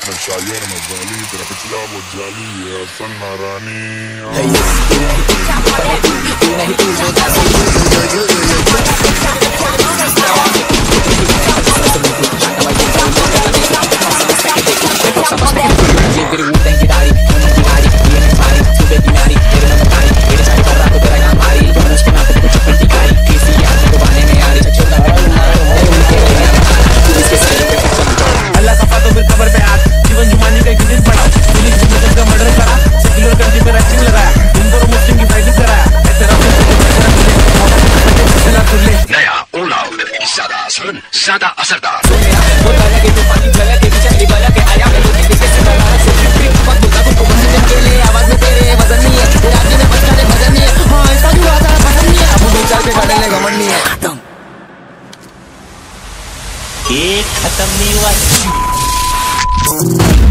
नशा ये मजाली तेरा पिछला वो जाली है असल नारानी ज्यादा असरदार खत्म नहीं हुआ।